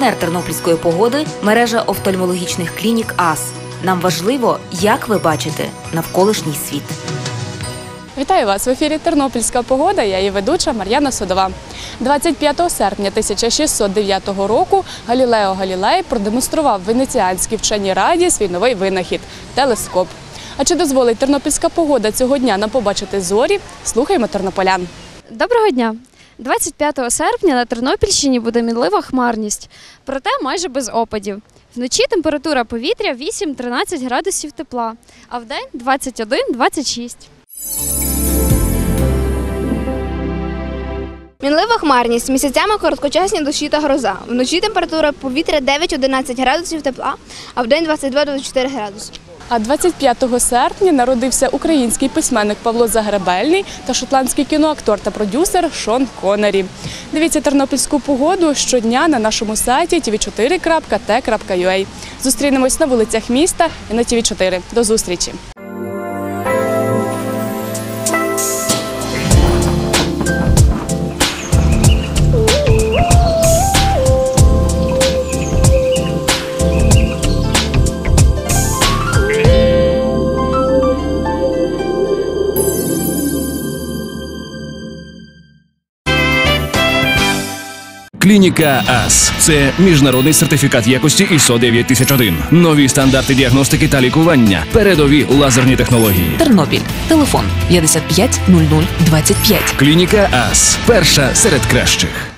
Партнер тернопільської погоди – мережа офтальмологічних клінік АС. Нам важливо, як ви бачите навколишній світ. Вітаю вас! В ефірі «Тернопільська погода», я її ведуча Мар'яна Содова. 25 серпня 1609 року Галілео Галілей продемонстрував венеціанській вченій раді свій новий винахід – телескоп. А чи дозволить тернопільська погода цього дня нам побачити зорі? Слухаємо тернополян. Доброго дня! 25 серпня на Тернопільщині буде мінлива хмарність, проте майже без опадів. Вночі температура повітря 8-13 градусів тепла, а вдень 21-26. Мінлива хмарність, місяцями короткочасні дощі та гроза. Вночі температура повітря 9-11 градусів тепла, а вдень 22-24 градуси. А 25 серпня народився український письменник Павло Загребельний та шотландський кіноактор та продюсер Шон Коннері. Дивіться тернопільську погоду щодня на нашому сайті tv4.t.ua. Зустрінемось на вулицях міста і на TV4. До зустрічі! Клініка АС – це міжнародний сертифікат якості ISO 9001. Нові стандарти діагностики та лікування. Передові лазерні технології. Тернопіль. Телефон 55 00 25. Клініка АС – перша серед кращих.